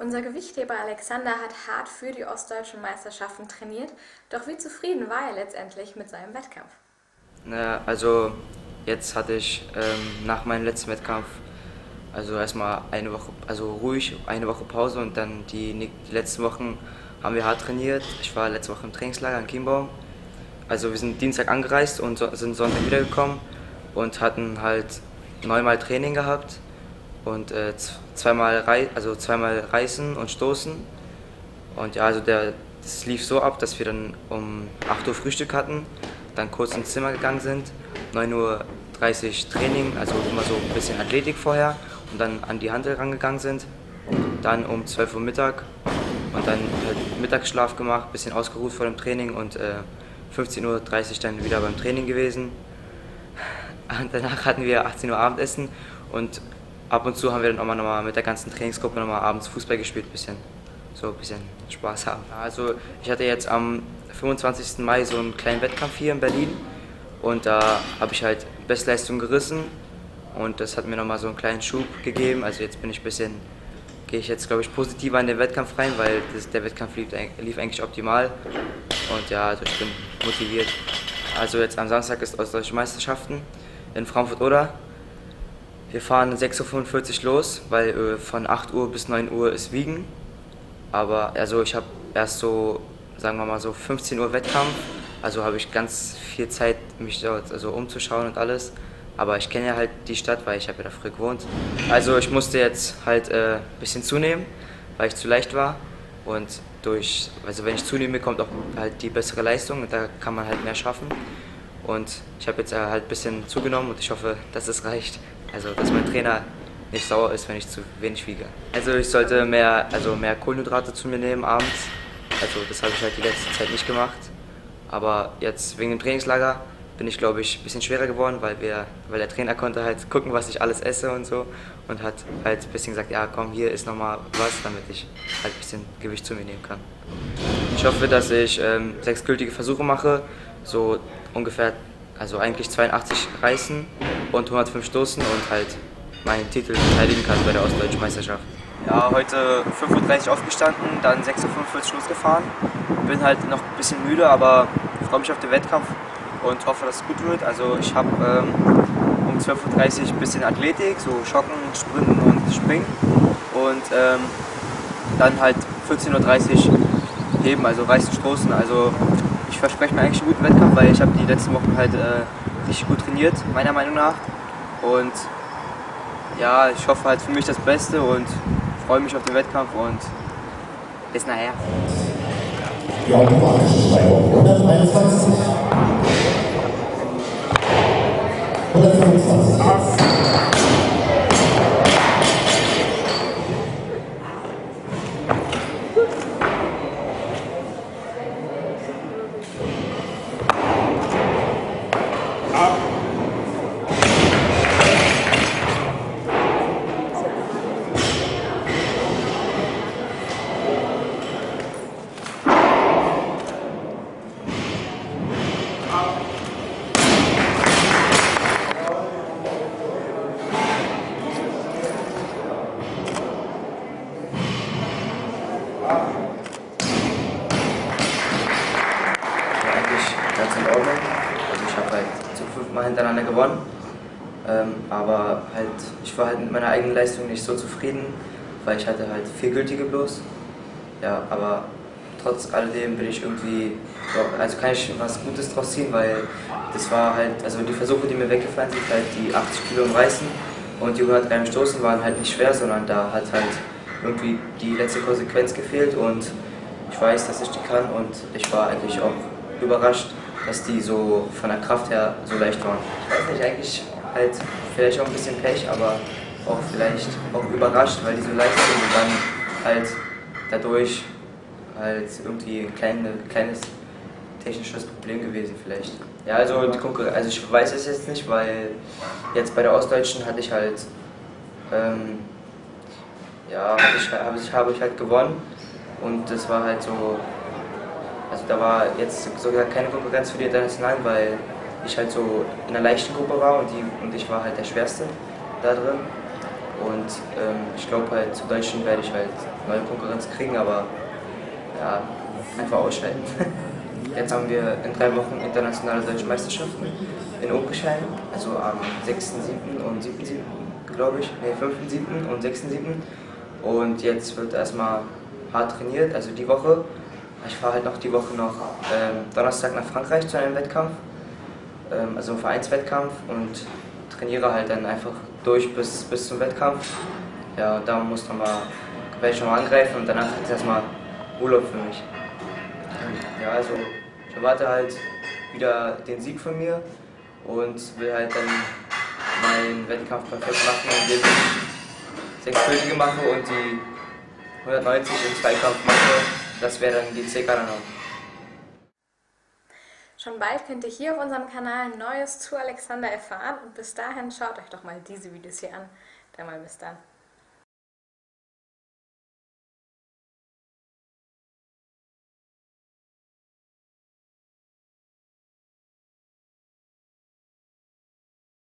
Unser Gewichtheber Alexander hat hart für die ostdeutschen Meisterschaften trainiert, doch wie zufrieden war er letztendlich mit seinem Wettkampf? Also jetzt hatte ich nach meinem letzten Wettkampf also erstmal eine Woche, also ruhig, eine Woche Pause und dann die letzten Wochen haben wir hart trainiert. Ich war letzte Woche im Trainingslager in Chiembaum. Also wir sind Dienstag angereist und sind Sonntag wiedergekommen und hatten halt 9-mal Training gehabt und zweimal Reißen und Stoßen. Und ja, also das lief so ab, dass wir dann um 8 Uhr Frühstück hatten, dann kurz ins Zimmer gegangen sind, 9:30 Uhr Training, also immer so ein bisschen Athletik vorher und dann an die Hantel rangegangen sind, dann um 12 Uhr Mittag und dann halt Mittagsschlaf gemacht, bisschen ausgeruht vor dem Training und 15:30 Uhr dann wieder beim Training gewesen. Und danach hatten wir 18 Uhr Abendessen und ab und zu haben wir dann auch mal nochmal mit der ganzen Trainingsgruppe nochmal abends Fußball gespielt, ein bisschen Spaß haben. Also ich hatte jetzt am 25. Mai so einen kleinen Wettkampf hier in Berlin und da habe ich halt Bestleistung gerissen und das hat mir nochmal so einen kleinen Schub gegeben. Also jetzt gehe ich jetzt glaube ich positiver in den Wettkampf rein, weil der Wettkampf lief eigentlich optimal und ja, also ich bin motiviert. Also jetzt am Samstag ist Ostdeutsche Meisterschaften in Frankfurt-Oder. Wir fahren 6:45 Uhr los, weil von 8 Uhr bis 9 Uhr ist Wiegen. Aber also ich habe erst so, sagen wir mal so 15 Uhr Wettkampf, also habe ich ganz viel Zeit, mich dort also umzuschauen und alles. Aber ich kenne ja halt die Stadt, weil ich habe ja da früher gewohnt. Also ich musste jetzt halt ein bisschen zunehmen, weil ich zu leicht war. Und also wenn ich zunehme, kommt auch halt die bessere Leistung und da kann man halt mehr schaffen. Und ich habe jetzt halt ein bisschen zugenommen und ich hoffe, dass es reicht. Also dass mein Trainer nicht sauer ist, wenn ich zu wenig wiege. Also ich sollte mehr Kohlenhydrate zu mir nehmen abends. Also das habe ich halt die letzte Zeit nicht gemacht. Aber jetzt wegen dem Trainingslager bin ich glaube ich ein bisschen schwerer geworden, weil der Trainer konnte halt gucken, was ich alles esse und so und hat halt ein bisschen gesagt, ja komm, hier ist nochmal was, damit ich halt ein bisschen Gewicht zu mir nehmen kann. Ich hoffe, dass ich 6 gültige Versuche mache, so ungefähr, also eigentlich 82 Reißen und 105 Stoßen und halt meinen Titel verteidigen kann bei der Ostdeutschen Meisterschaft. Ja, heute 5:30 Uhr aufgestanden, dann 6:45 Uhr losgefahren. Bin halt noch ein bisschen müde, aber freue mich auf den Wettkampf und hoffe, dass es gut wird. Also ich habe um 12:30 Uhr ein bisschen Athletik, so Schocken, Sprinten und Springen. Und dann halt 14:30 Uhr heben, also Reißen, Stoßen. Also ich verspreche mir eigentlich einen guten Wettkampf, weil ich habe die letzten Wochen halt richtig gut trainiert, meiner Meinung nach. Und ja, ich hoffe halt für mich das Beste und freue mich auf den Wettkampf und bis nachher. Die automatische Steigerung 121. 125. Eigentlich ganz in Ordnung. Also ich habe halt zum 5. Mal hintereinander gewonnen. Aber halt, ich war halt mit meiner eigenen Leistung nicht so zufrieden, weil ich hatte halt 4 gültige bloß. Ja, aber trotz alledem bin ich irgendwie, also kann ich was Gutes draus ziehen, weil das war halt, also die Versuche, die mir weggefallen sind, halt die 80 Kilo im Reißen und die 100 Gramm im Stoßen waren halt nicht schwer, sondern da hat halt irgendwie die letzte Konsequenz gefehlt und ich weiß, dass ich die kann und ich war eigentlich auch überrascht, dass die so von der Kraft her so leicht waren. Ich weiß nicht, eigentlich halt vielleicht auch ein bisschen Pech, aber auch vielleicht auch überrascht, weil die so leicht sind und dann halt dadurch halt irgendwie ein kleines technisches Problem gewesen vielleicht. Ja, also also ich weiß es jetzt nicht, weil jetzt bei der Ostdeutschen hatte ich halt habe ich halt gewonnen und das war halt so, also da war jetzt sogar keine Konkurrenz für die Internationalen, weil ich halt so in einer leichten Gruppe war und ich war halt der Schwerste da drin Und ich glaube halt, zu Deutschland werde ich halt neue Konkurrenz kriegen, aber ja, einfach ausscheiden. Jetzt haben wir in 3 Wochen internationale deutsche Meisterschaften in Oberschein, also am 6.7. und 7.7. glaube ich, ne, 5.7. und 6.7. Und jetzt wird erstmal hart trainiert, also die Woche. Ich fahre halt noch die Woche noch Donnerstag nach Frankreich zu einem Wettkampf, also einem Vereinswettkampf, und trainiere halt dann einfach durch bis zum Wettkampf. Ja, und da werde ich schon mal angreifen und danach ist erstmal Urlaub für mich. Ja, also ich erwarte halt wieder den Sieg von mir und will halt dann meinen Wettkampf perfekt machen, indem ich 6 Gültige mache und die 190 im Zweikampf mache. Das wäre dann die CK dann auch. Schon bald könnt ihr hier auf unserem Kanal Neues zu Alexander erfahren und bis dahin schaut euch doch mal diese Videos hier an. Dann mal bis dann.